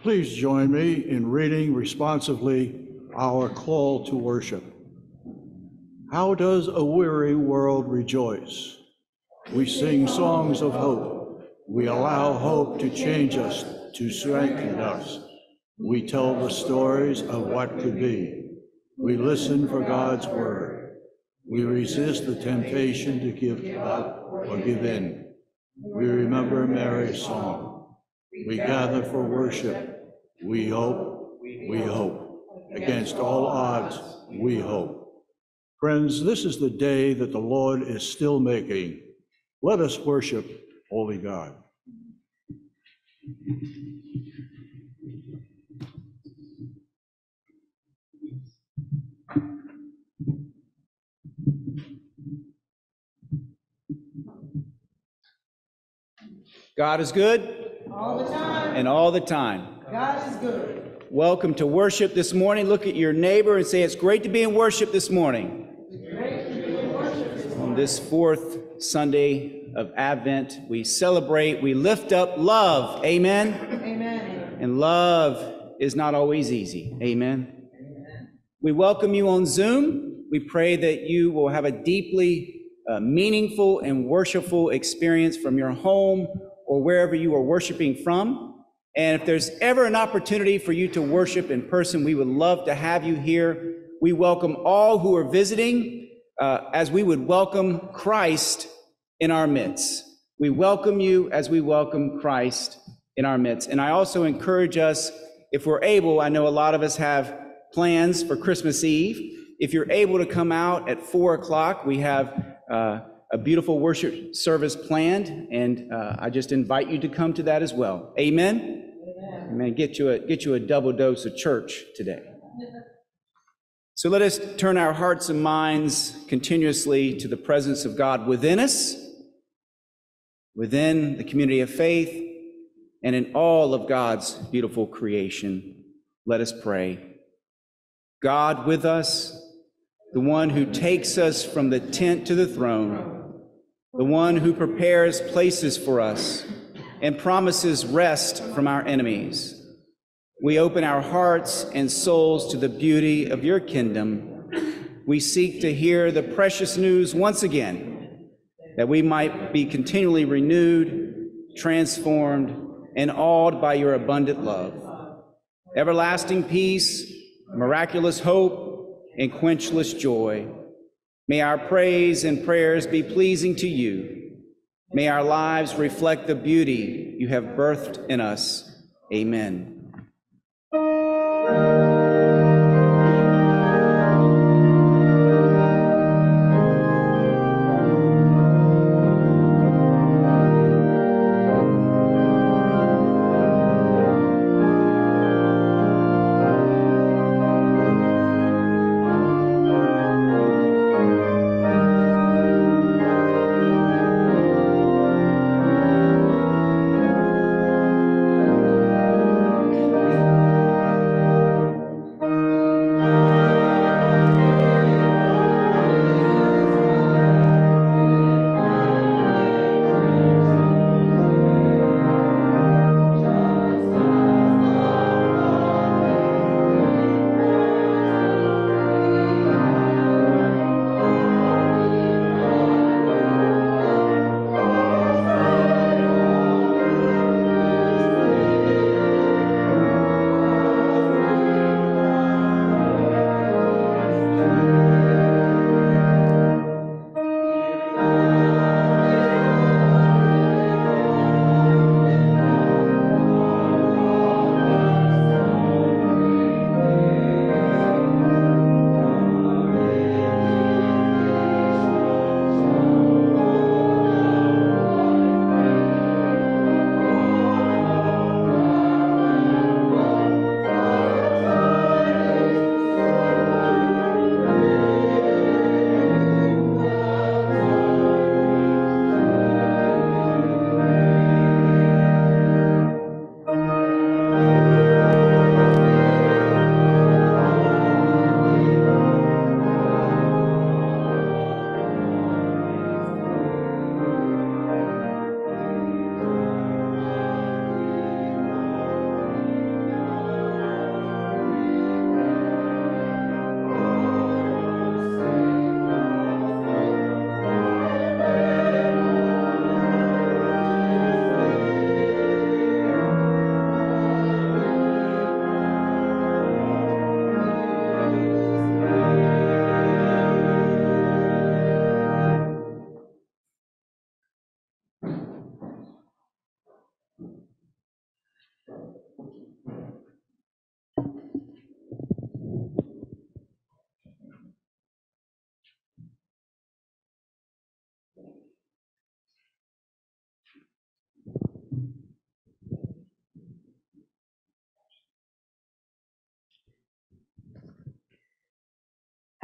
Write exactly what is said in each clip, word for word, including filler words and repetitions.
Please join me in reading responsively our call to worship. How does a weary world rejoice? We sing songs of hope. We allow hope to change us, to strengthen us. We tell the stories of what could be. We listen for God's word. We resist the temptation to give up or give in. We remember Mary's song. We gather for worship. We hope, we hope. Against all odds, we hope. Friends, this is the day that the Lord is still making. Let us worship Holy God. God is good. All the time. And all the time. God is good. Welcome to worship this morning. Look at your neighbor and say, it's great to be in worship this morning. It's great to be in worship this morning. On this fourth Sunday of Advent, we celebrate, we lift up love. Amen? Amen. And love is not always easy. Amen? Amen. We welcome you on Zoom. We pray that you will have a deeply uh, meaningful and worshipful experience from your home or wherever you are worshiping from. And if there's ever an opportunity for you to worship in person, we would love to have you here. We welcome all who are visiting uh, as we would welcome Christ in our midst. We welcome you as we welcome Christ in our midst. And I also encourage us, if we're able, I know a lot of us have plans for Christmas Eve. If you're able to come out at four o'clock, we have uh, a beautiful worship service planned, and uh, I just invite you to come to that as well. Amen? Amen. Amen. Get you a, get you a double dose of church today. So let us turn our hearts and minds continuously to the presence of God within us, within the community of faith, and in all of God's beautiful creation. Let us pray. God with us, the one who takes us from the tent to the throne, the one who prepares places for us and promises rest from our enemies. We open our hearts and souls to the beauty of your kingdom. We seek to hear the precious news once again, that we might be continually renewed, transformed, and awed by your abundant love. Everlasting peace, miraculous hope, and quenchless joy. May our praise and prayers be pleasing to you. May our lives reflect the beauty you have birthed in us. Amen.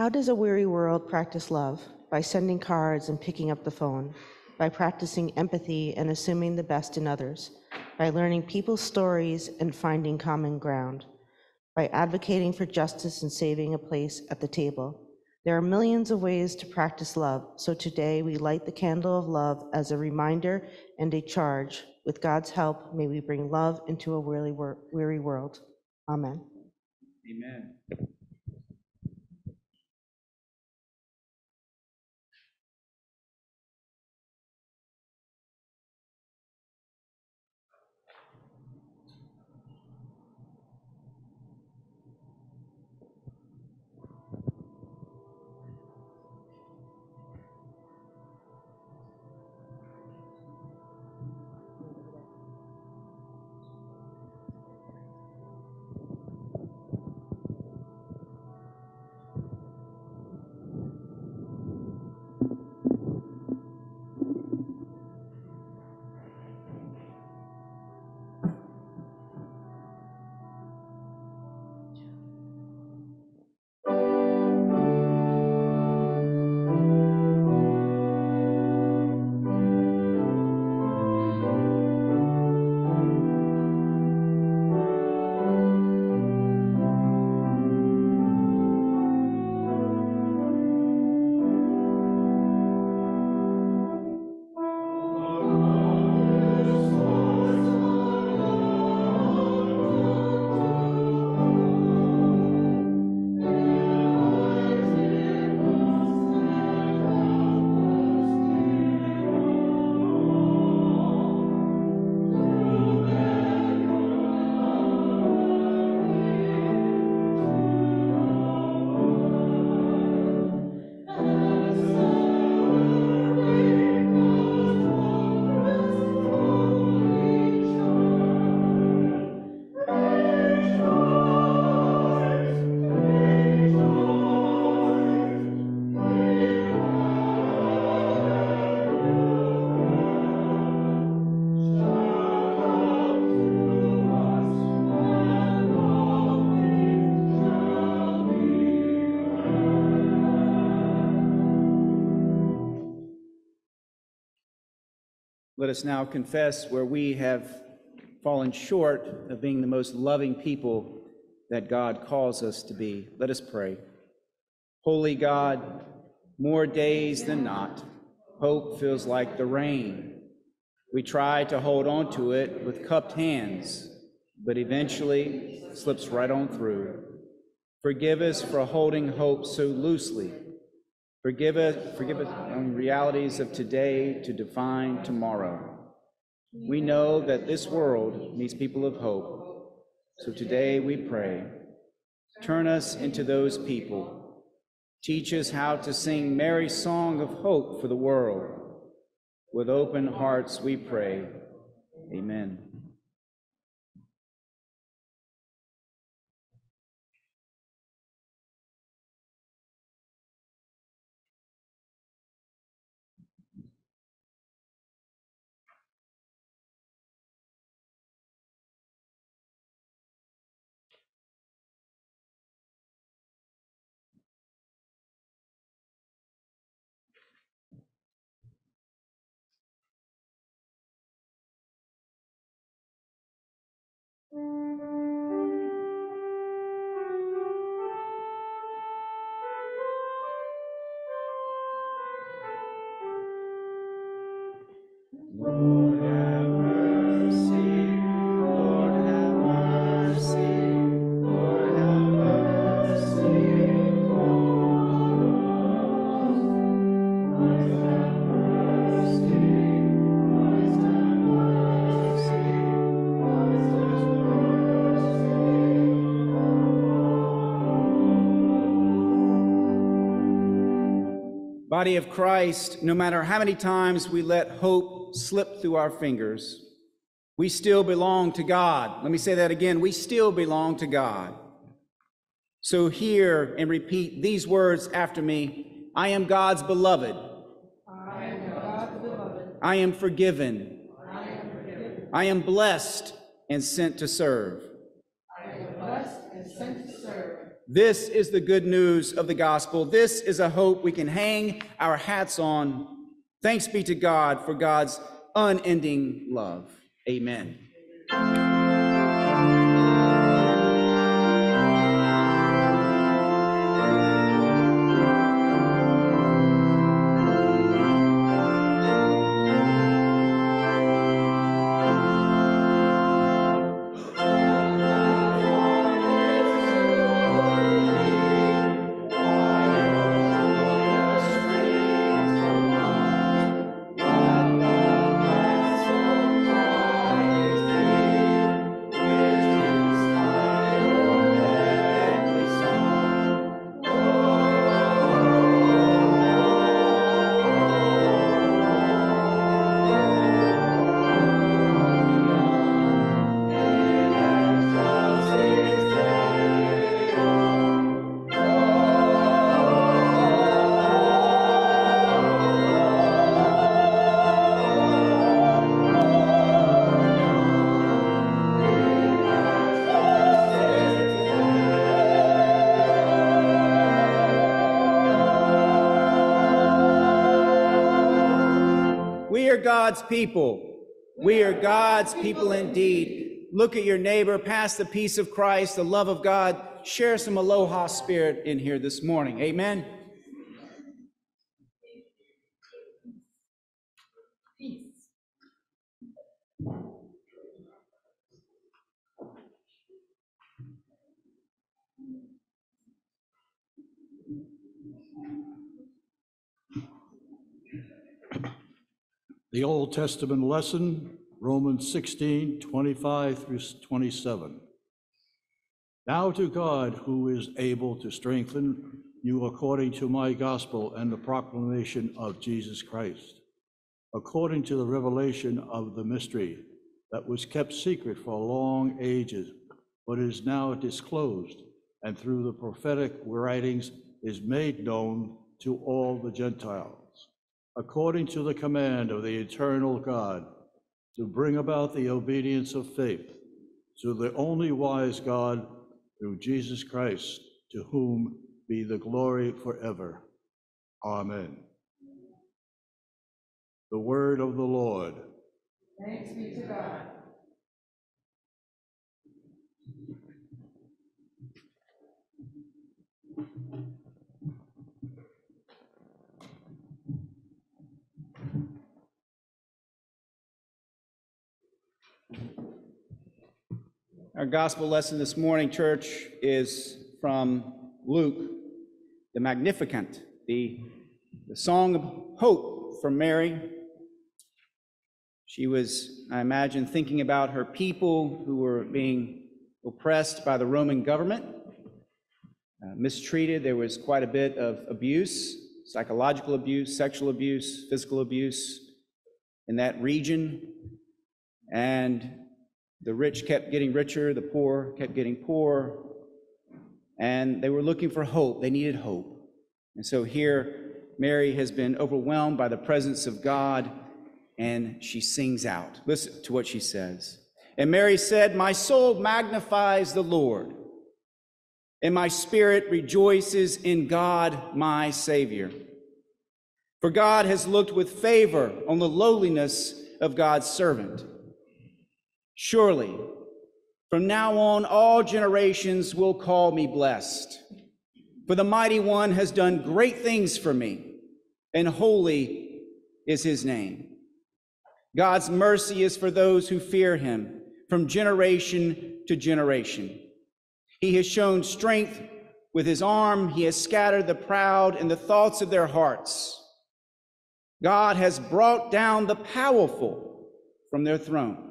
How does a weary world practice love? By sending cards and picking up the phone, by practicing empathy and assuming the best in others, by learning people's stories and finding common ground, by advocating for justice and saving a place at the table. There are millions of ways to practice love, so today we light the candle of love as a reminder and a charge. With God's help, may we bring love into a weary, wor- weary world. Amen. Amen. Let us now confess where we have fallen short of being the most loving people that God calls us to be. Let us pray. Holy God, more days than not, hope feels like the rain. We try to hold on to it with cupped hands, but eventually slips right on through. Forgive us for holding hope so loosely. Forgive us, forgive us on realities of today to define tomorrow. We know that this world needs people of hope. So today we pray, turn us into those people. Teach us how to sing Mary's song of hope for the world. With open hearts we pray. Amen. Lord have mercy, Lord have mercy, Lord have mercy on us. Christ have mercy, Christ have mercy, Christ have mercy. Body of Christ, no matter how many times we let hope slip through our fingers, we still belong to God. Let me say that again. We still belong to God. So hear and repeat these words after me. I am God's beloved. I am God's beloved. I am forgiven. I am forgiven. I am blessed and sent to serve. I am blessed and sent to serve. This is the good news of the gospel. This is a hope we can hang our hats on. Thanks be to God for God's unending love. Amen. God's people. We are God's people indeed. Look at your neighbor, pass the peace of Christ, the love of God. Share some aloha spirit in here this morning. Amen. The Old Testament lesson, Romans sixteen, twenty-five through twenty-seven. Now to God, who is able to strengthen you according to my gospel and the proclamation of Jesus Christ, according to the revelation of the mystery that was kept secret for long ages, but is now disclosed, and through the prophetic writings is made known to all the Gentiles, according to the command of the eternal God, to bring about the obedience of faith to the only wise God, through Jesus Christ, to whom be the glory forever. Amen. The word of the Lord. Thanks be to God. Our gospel lesson this morning, church, is from Luke, the Magnificat, the, the song of hope from Mary. She was, I imagine, thinking about her people who were being oppressed by the Roman government, uh, mistreated. There was quite a bit of abuse, psychological abuse, sexual abuse, physical abuse in that region. And the rich kept getting richer, the poor kept getting poorer, and they were looking for hope. They needed hope. And so here, Mary has been overwhelmed by the presence of God, and she sings out. Listen to what she says. And Mary said, "My soul magnifies the Lord, and my spirit rejoices in God, my Savior. For God has looked with favor on the lowliness of God's servant. Surely, from now on, all generations will call me blessed. For the Mighty One has done great things for me, and holy is his name. God's mercy is for those who fear him, from generation to generation. He has shown strength with his arm. He has scattered the proud in the thoughts of their hearts. God has brought down the powerful from their throne,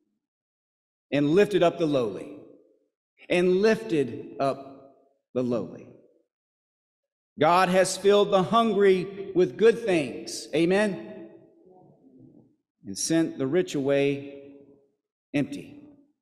and lifted up the lowly, and lifted up the lowly. God has filled the hungry with good things," amen, "and sent the rich away empty.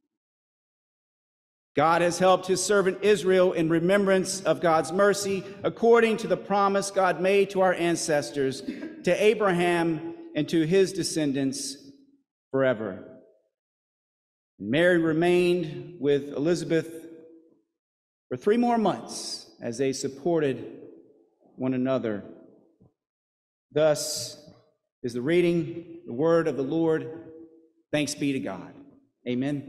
God has helped his servant Israel in remembrance of God's mercy, according to the promise God made to our ancestors, to Abraham and to his descendants forever." Mary remained with Elizabeth for three more months as they supported one another. Thus is the reading, the word of the Lord. Thanks be to God. Amen.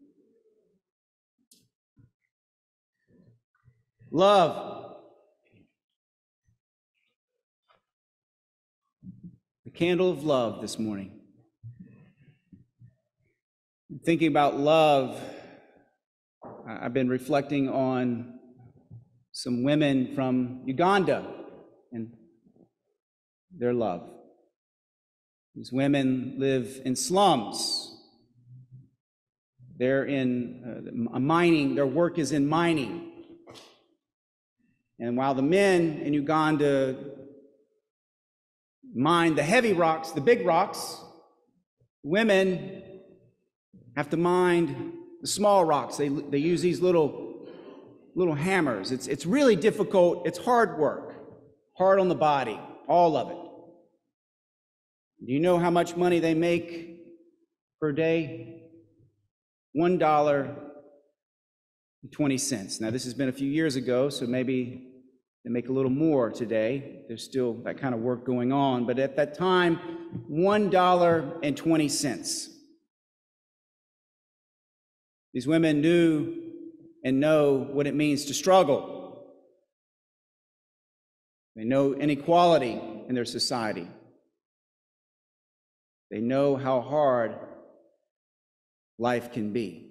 Love. The candle of love this morning. Thinking about love, I've been reflecting on some women from Uganda and their love. These women live in slums. They're in uh, mining, their work is in mining. And while the men in Uganda mine the heavy rocks, the big rocks, women have to mine the small rocks. They, they use these little, little hammers. It's, it's really difficult. It's hard work, hard on the body, all of it. Do you know how much money they make per day? One dollar and twenty cents. Now, this has been a few years ago, so maybe they make a little more today. There's still that kind of work going on. But at that time, one dollar and twenty cents. These women knew and know what it means to struggle. They know inequality in their society. They know how hard life can be.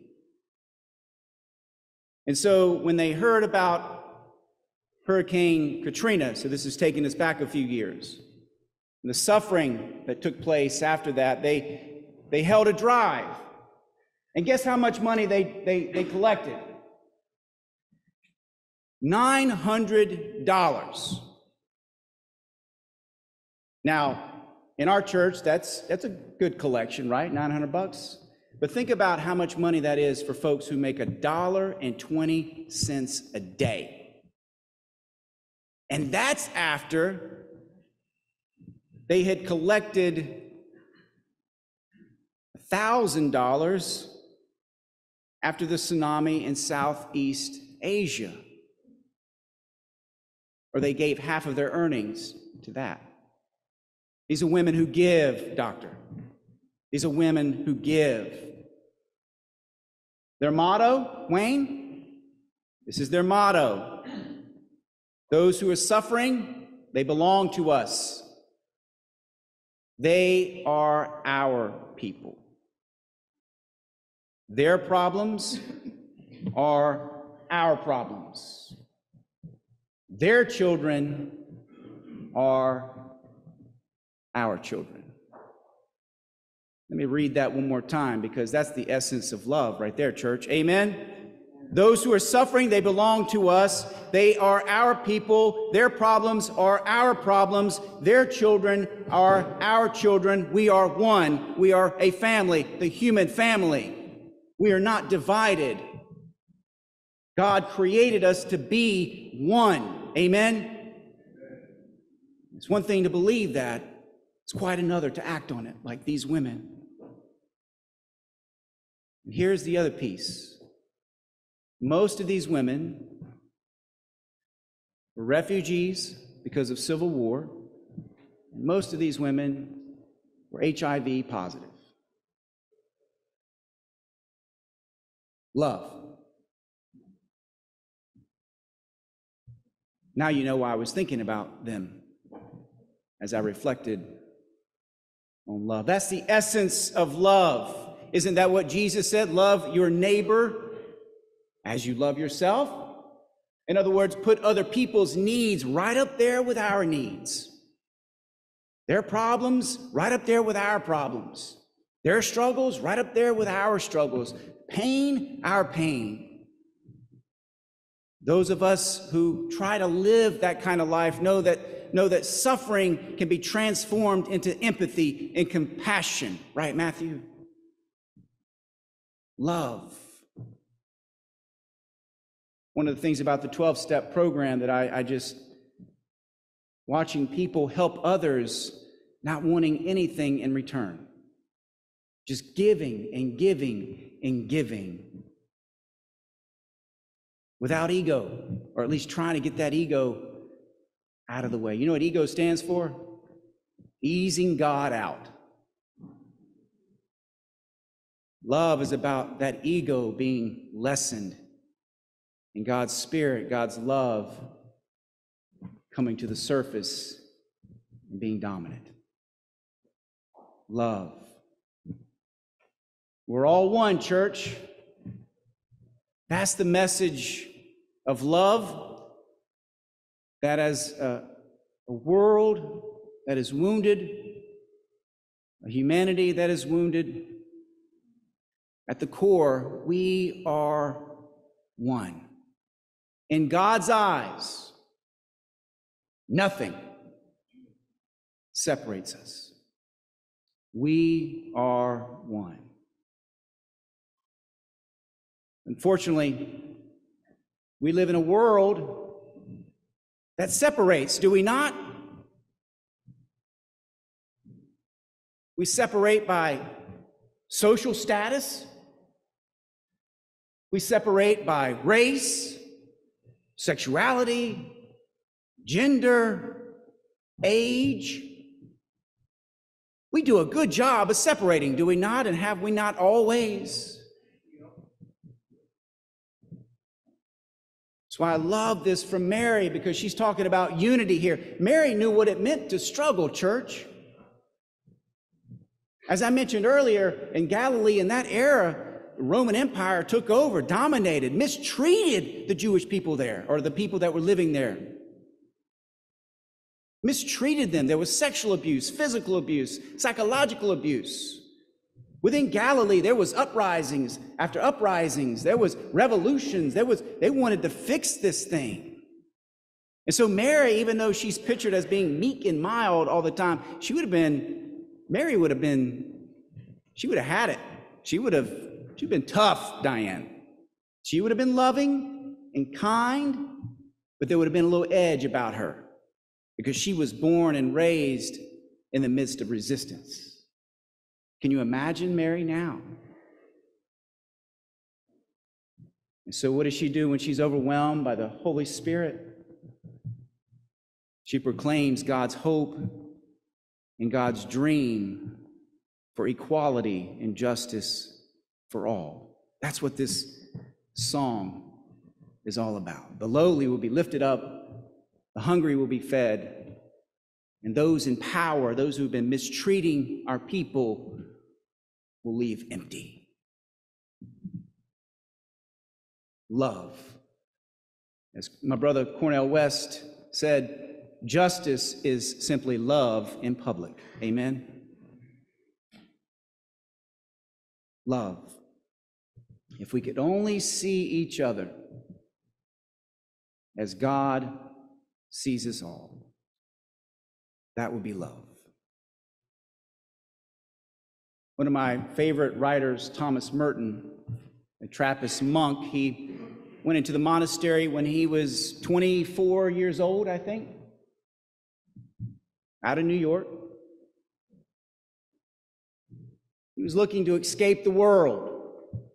And so when they heard about Hurricane Katrina, so this is taking us back a few years, and the suffering that took place after that, they, they held a drive. And guess how much money they, they, they collected? nine hundred dollars. Now, in our church, that's, that's a good collection, right? nine hundred bucks. But think about how much money that is for folks who make a dollar and twenty cents a day. And that's after they had collected one thousand dollars after the tsunami in Southeast Asia. Or they gave half of their earnings to that. These are women who give, doctor. These are women who give. Their motto, Wayne? This is their motto. Those who are suffering, they belong to us. They are our people. Their problems are our problems. Their children are our children. Let me read that one more time because that's the essence of love right there, church. Amen? Those who are suffering, they belong to us. They are our people. Their problems are our problems. Their children are our children. We are one. We are a family, the human family. We are not divided. God created us to be one. Amen? It's one thing to believe that. It's quite another to act on it, like these women. And here's the other piece. Most of these women were refugees because of civil war, and most of these women were H I V positive. Love. Now you know why I was thinking about them as I reflected on love. That's the essence of love. Isn't that what Jesus said? Love your neighbor as you love yourself. In other words, put other people's needs right up there with our needs. Their problems right up there with our problems. Their struggles right up there with our struggles. Pain, our pain. Those of us who try to live that kind of life know that, know that suffering can be transformed into empathy and compassion. Right, Matthew? Love. One of the things about the twelve-step program that I, I just, watching people help others, not wanting anything in return. Just giving and giving and giving. without ego, or at least trying to get that ego out of the way. You know what ego stands for? Easing God out. Love is about that ego being lessened, and God's Spirit, God's love coming to the surface and being dominant. Love. We're all one, church. That's the message of love, that as a, a world that is wounded, a humanity that is wounded, at the core, we are one. In God's eyes, nothing separates us. We are one. Unfortunately, we live in a world that separates, do we not? We separate by social status. We separate by race, sexuality, gender, age. We do a good job of separating, do we not? And have we not always? That's why I love this from Mary, because she's talking about unity here. Mary knew what it meant to struggle, church. As I mentioned earlier, in Galilee, in that era, the Roman Empire took over, dominated, mistreated the Jewish people there, or the people that were living there. Mistreated them. There was sexual abuse, physical abuse, psychological abuse. Within Galilee, there was uprisings after uprisings. There was revolutions. There was, they wanted to fix this thing. And so Mary, even though she's pictured as being meek and mild all the time, she would have been, Mary would have been, she would have had it. She would have, she'd been tough, Diane. She would have been loving and kind, but there would have been a little edge about her because she was born and raised in the midst of resistance. Can you imagine Mary now? And so what does she do when she's overwhelmed by the Holy Spirit? She proclaims God's hope and God's dream for equality and justice for all. That's what this song is all about. The lowly will be lifted up, the hungry will be fed, and those in power, those who've been mistreating our people, will leave empty. Love. As my brother Cornel West said, justice is simply love in public. Amen? Love. If we could only see each other as God sees us all, that would be love. One of my favorite writers, Thomas Merton, a Trappist monk, he went into the monastery when he was twenty-four years old, I think, out of New York. He was looking to escape the world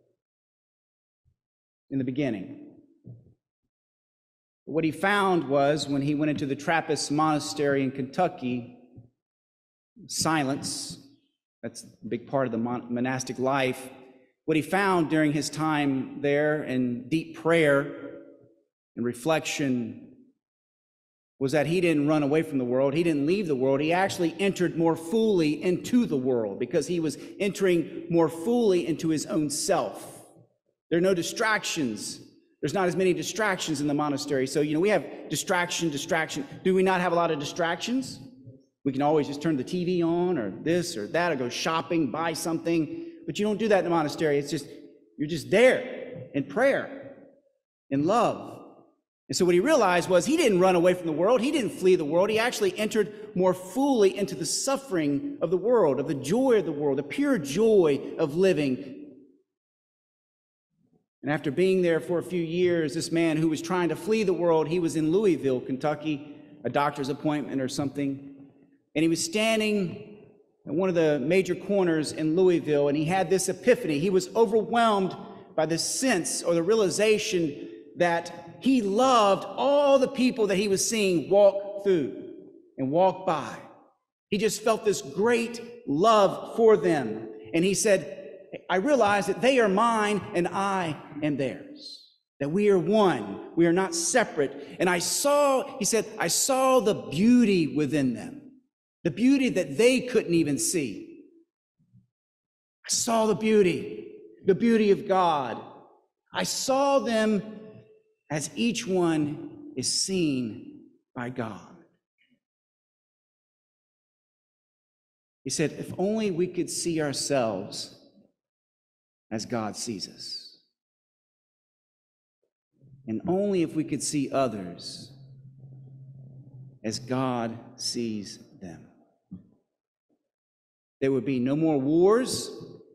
in the beginning. What he found was, when he went into the Trappist monastery in Kentucky, silence. That's a big part of the mon- monastic life. What he found during his time there in deep prayer and reflection was that he didn't run away from the world. He didn't leave the world. He actually entered more fully into the world because he was entering more fully into his own self. There are no distractions. There's not as many distractions in the monastery. So, you know, we have distraction, distraction. Do we not have a lot of distractions? We can always just turn the T V on or this or that or go shopping, buy something. But you don't do that in the monastery. It's just, you're just there in prayer, in love. And so what he realized was he didn't run away from the world. He didn't flee the world. He actually entered more fully into the suffering of the world, of the joy of the world, the pure joy of living. And after being there for a few years, this man who was trying to flee the world, he was in Louisville, Kentucky, a doctor's appointment or something. And he was standing at one of the major corners in Louisville, and he had this epiphany. He was overwhelmed by the sense or the realization that he loved all the people that he was seeing walk through and walk by. He just felt this great love for them. And he said, I realize that they are mine and I am theirs, that we are one. We are not separate. And I saw, he said, I saw the beauty within them, the beauty that they couldn't even see. I saw the beauty, the beauty of God. I saw them as each one is seen by God. He said, if only we could see ourselves as God sees us. And only if we could see others as God sees them. There would be no more wars,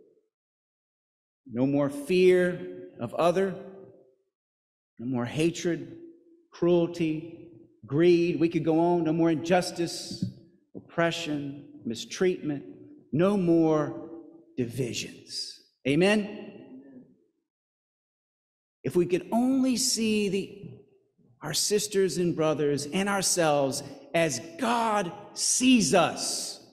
no more fear of other, no more hatred, cruelty, greed. We could go on. No more injustice, oppression, mistreatment, no more divisions. Amen? If we could only see the, our sisters and brothers and ourselves as God sees us,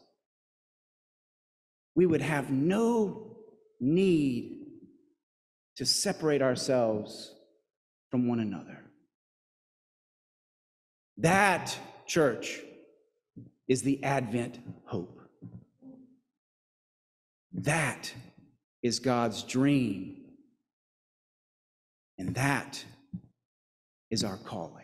we would have no need to separate ourselves from one another. That, church, is the Advent hope. That is God's dream. And that is our calling.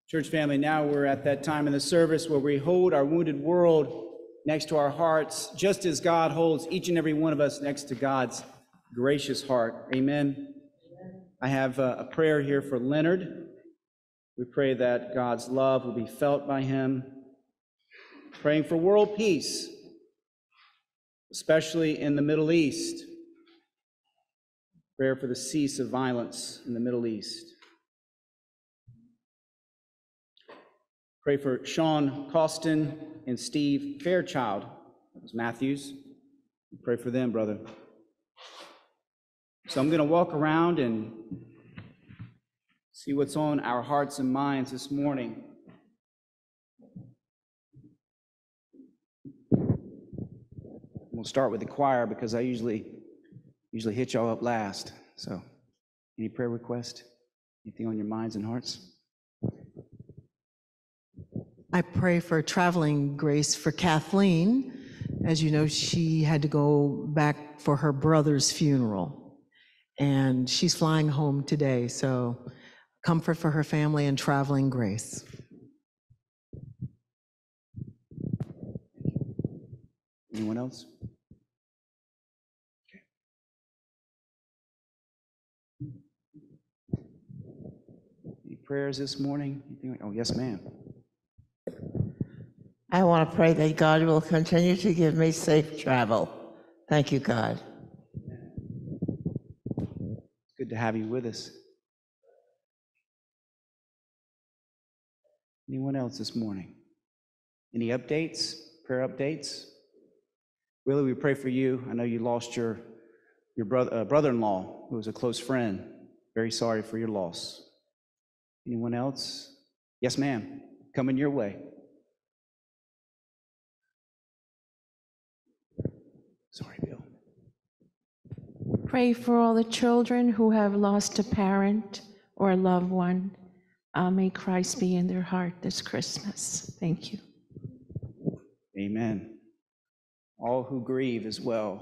Church family, now we're at that time in the service where we hold our wounded world next to our hearts, just as God holds each and every one of us next to God's gracious heart. Amen. I have a prayer here for Leonard. We pray that God's love will be felt by him. Praying for world peace, especially in the Middle East. Prayer for the cease of violence in the Middle East. Pray for Sean Costin and Steve Fairchild. That was Matthews. Pray for them, brother. So I'm going to walk around and see what's on our hearts and minds this morning. We'll start with the choir because I usually usually hit y'all up last. So, any prayer request? Anything on your minds and hearts? I pray for traveling grace for Kathleen. As you know, she had to go back for her brother's funeral, and she's flying home today. So, comfort for her family and traveling grace. Anyone else? Okay. Any prayers this morning? Anything? Oh, yes, ma'am. I want to pray that God will continue to give me safe travel. Thank you, God. It's good to have you with us. Anyone else this morning? Any updates? Prayer updates? Willie, we pray for you. I know you lost your your brother uh, brother-in-law, who was a close friend. Very sorry for your loss. Anyone else? Yes, ma'am. Coming your way. Sorry, Bill. Pray for all the children who have lost a parent or a loved one. Uh, may Christ be in their heart this Christmas. Thank you. Amen. All who grieve as well.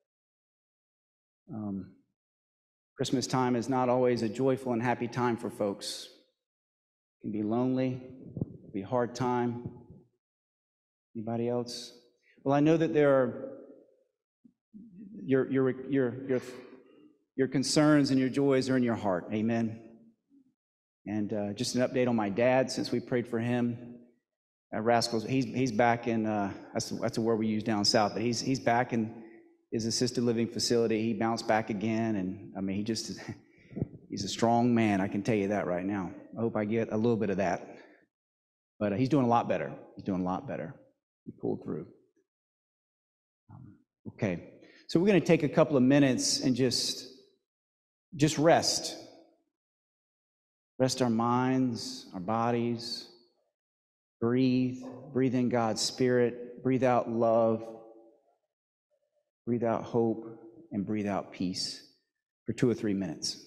Um, Christmas time is not always a joyful and happy time for folks. It can be lonely, it can be a hard time. Anybody else? Well, I know that there are your your your your your concerns and your joys are in your heart. Amen. And uh, just an update on my dad, since we prayed for him. Uh, Rascals, he's he's back in. Uh, that's that's a word we use down south, but he's he's back in his assisted living facility. He bounced back again, and I mean, he just he's a strong man. I can tell you that right now. I hope I get a little bit of that, but uh, he's doing a lot better. He's doing a lot better. He pulled through. Um, okay, so we're going to take a couple of minutes and just just rest, rest our minds, our bodies. Breathe, breathe in God's Spirit, breathe out love, breathe out hope, and breathe out peace for two or three minutes.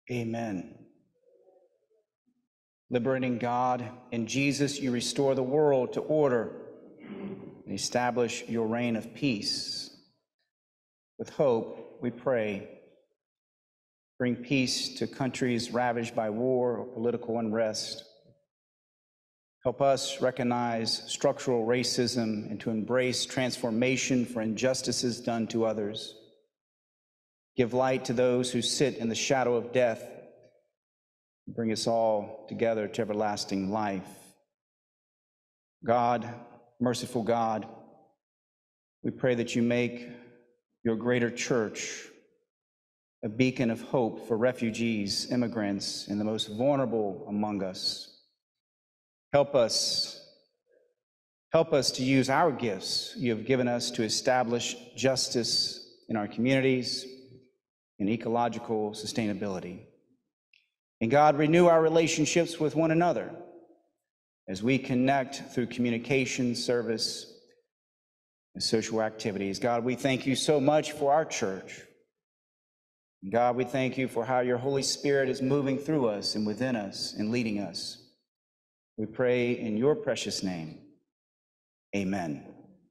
Amen. Liberating God, in Jesus you restore the world to order and establish your reign of peace. With hope, we pray, bring peace to countries ravaged by war or political unrest. Help us recognize structural racism and to embrace transformation for injustices done to others. Give light to those who sit in the shadow of death. Bring us all together to everlasting life. God, merciful God, we pray that you make your greater church a beacon of hope for refugees, immigrants, and the most vulnerable among us. Help us, help us to use our gifts you have given us to establish justice in our communities and ecological sustainability. And God, renew our relationships with one another as we connect through communication, service, and social activities. God, we thank you so much for our church. God, we thank you for how your Holy Spirit is moving through us and within us and leading us. We pray in your precious name. Amen.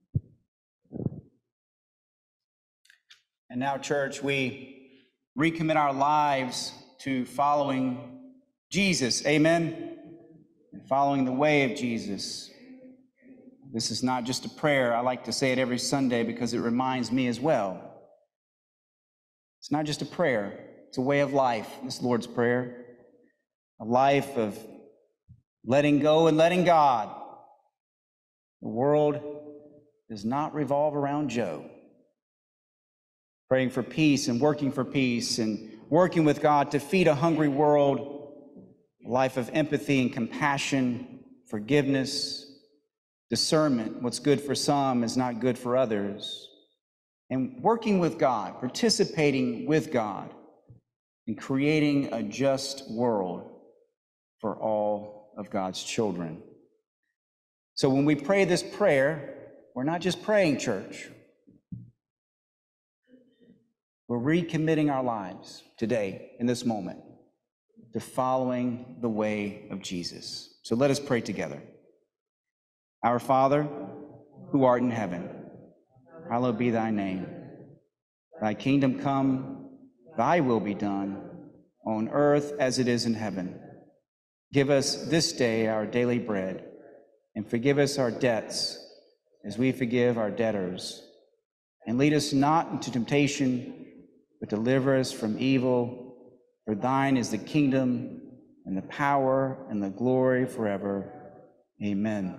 And now, church, we recommit our lives to following Jesus. Amen. And following the way of Jesus. This is not just a prayer. I like to say it every Sunday because it reminds me as well. It's not just a prayer. It's a way of life, this Lord's Prayer. A life of letting go and letting God. The world does not revolve around Joe. Praying for peace and working for peace and working with God to feed a hungry world, a life of empathy and compassion, forgiveness, discernment. What's good for some is not good for others. And working with God, participating with God in creating a just world for all of God's children. So when we pray this prayer, we're not just praying, church. We're recommitting our lives today, in this moment, to following the way of Jesus. So let us pray together. Our Father, who art in heaven, hallowed be thy name. Thy kingdom come, thy will be done, on earth as it is in heaven. Give us this day our daily bread, and forgive us our debts as we forgive our debtors. And lead us not into temptation, but deliver us from evil. For thine is the kingdom, and the power, and the glory forever. Amen.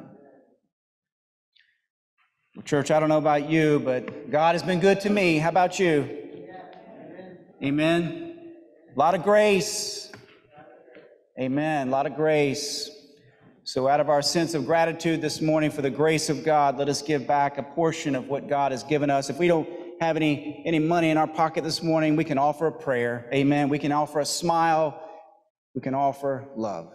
Well, church, I don't know about you, but God has been good to me. How about you? Amen. A lot of grace. Amen. A lot of grace. So out of our sense of gratitude this morning for the grace of God, let us give back a portion of what God has given us. If we don't have any, any money in our pocket this morning, we can offer a prayer. Amen. We can offer a smile. We can offer love.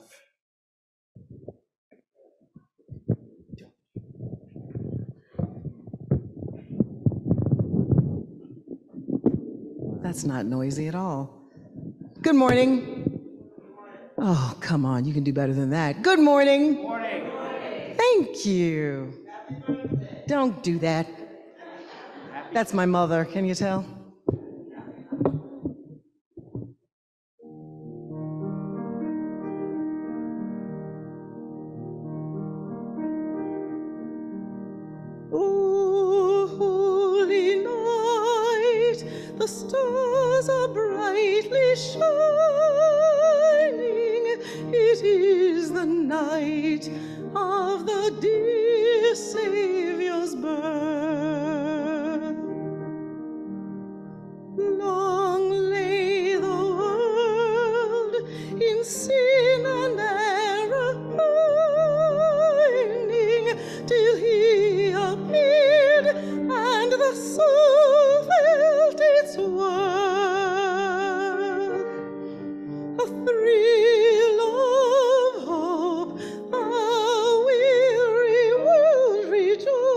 That's not noisy at all. Good morning. Oh, come on, you can do better than that. Good morning. Good morning. Thank you. Don't do that. That's my mother, can you tell? Oh, holy night, the stars are brightly shining. It is the night of the dear Savior's birth. Long lay the world in sin and error pining, till he appeared and the soul felt its worth. A thrill of hope, a weary world rejoiced.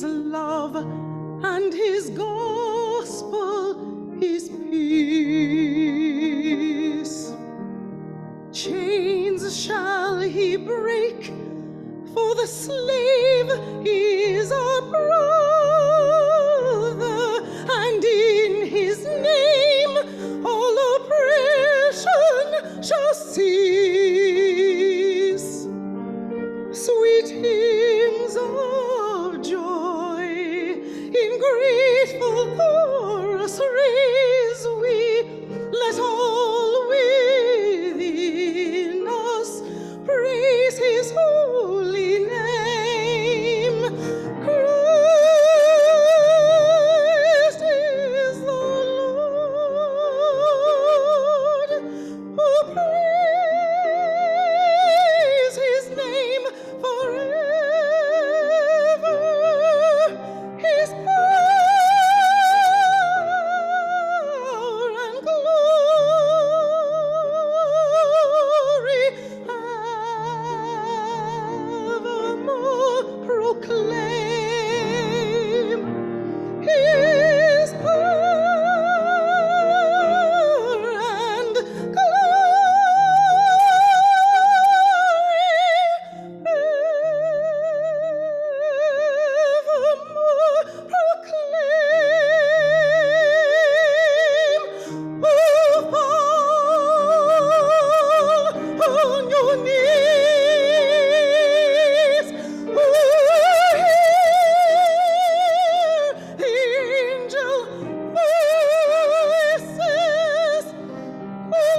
his love and his gospel is peace. Chains shall he break, for the slave is our brother, and in his name all oppression shall cease. Sweet hymns of joy in grateful chorus raise we, let all within us praise his holy name. Christ is the Lord. Oh, praise his name forever. His power and glory evermore proclaim. His power and evermore proclaim. Oh, fall on your knees. Oh, hear the angel voices. Oh,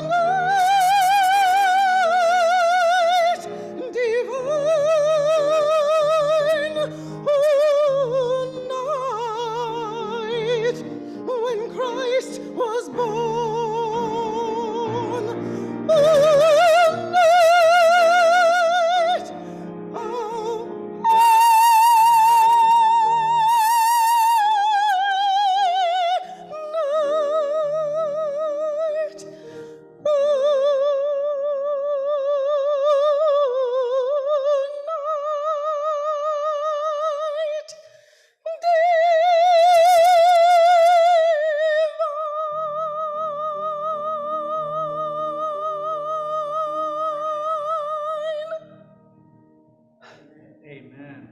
night divine. Oh, night when Christ was born. Oh, night. Oh, night. Oh, night divine. Amen.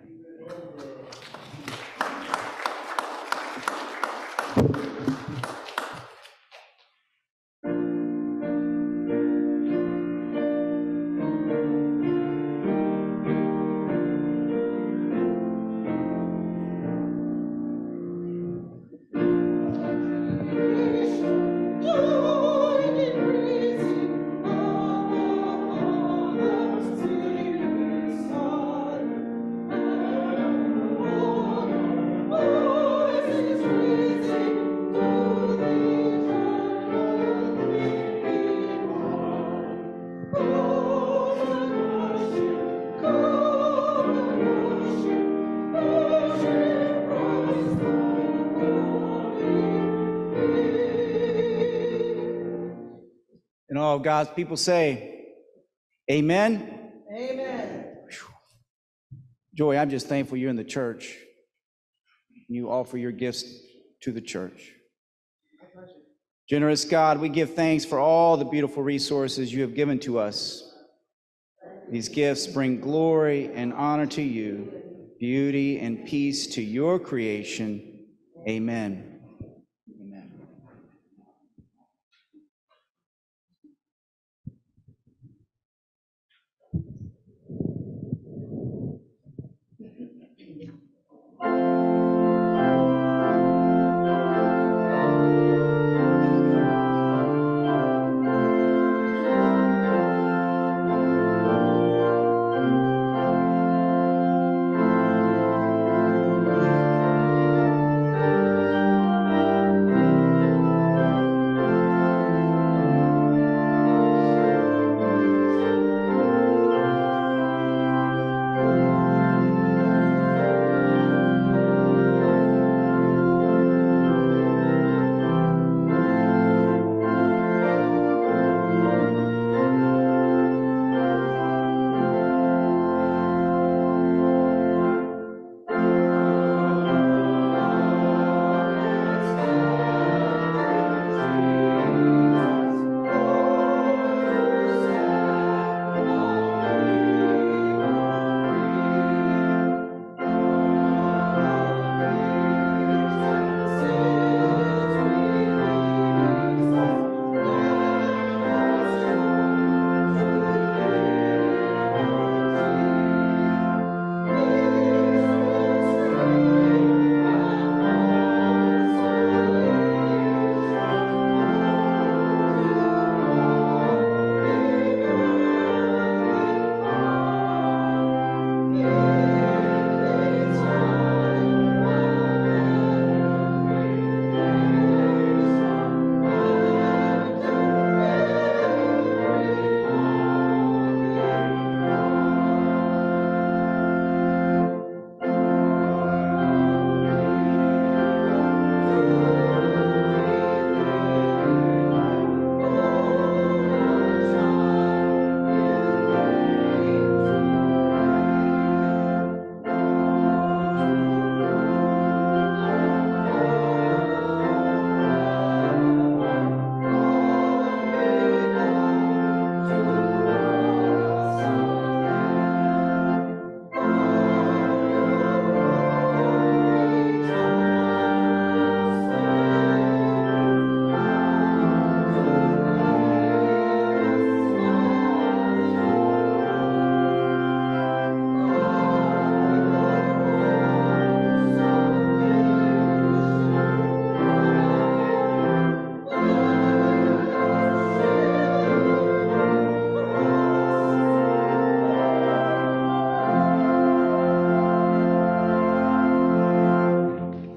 And all of God's people say, amen. Amen. Joy, I'm just thankful you're in the church. You offer your gifts to the church. Generous God, we give thanks for all the beautiful resources you have given to us. These gifts bring glory and honor to you, beauty and peace to your creation. Amen. Amen.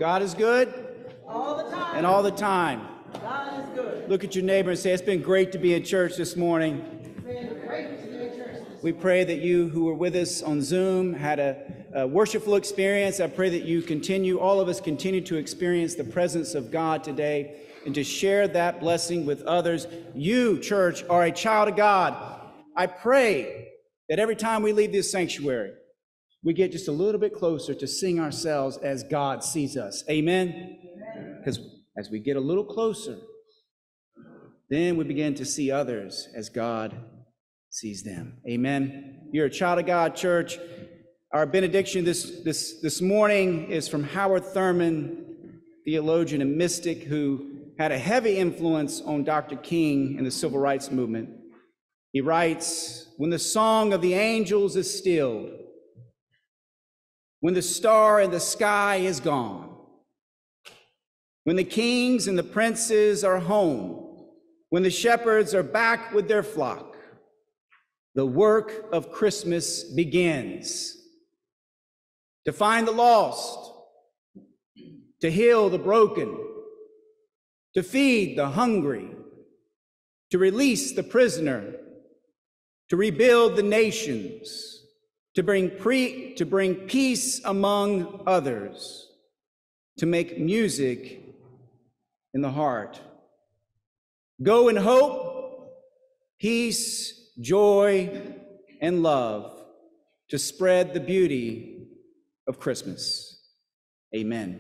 God is good? All the time. And all the time. God is good. Look at your neighbor and say, it's been great to be in church this morning. It's been great to be in church. We pray that you who were with us on Zoom had a, a worshipful experience. I pray that you continue, all of us continue to experience the presence of God today and to share that blessing with others. You, church, are a child of God. I pray that every time we leave this sanctuary, we get just a little bit closer to seeing ourselves as God sees us. Amen? Because as we get a little closer, then we begin to see others as God sees them. Amen? You're a child of God, church. Our benediction this, this, this morning is from Howard Thurman, theologian and mystic who had a heavy influence on Doctor King and the civil rights movement. He writes, when the song of the angels is stilled, when the star in the sky is gone, when the kings and the princes are home, when the shepherds are back with their flock, the work of Christmas begins. To find the lost, to heal the broken, to feed the hungry, to release the prisoner, to rebuild the nations, to bring pre, to bring peace among others, to make music in the heart. Go in hope, peace, joy, and love to spread the beauty of Christmas. Amen.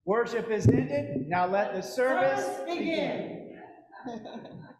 Worship is ended. Now let the service begin.